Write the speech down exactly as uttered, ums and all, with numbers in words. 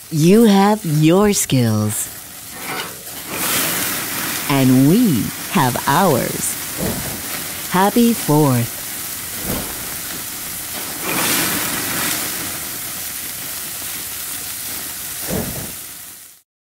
You have your skills. And we have ours. Happy Fourth.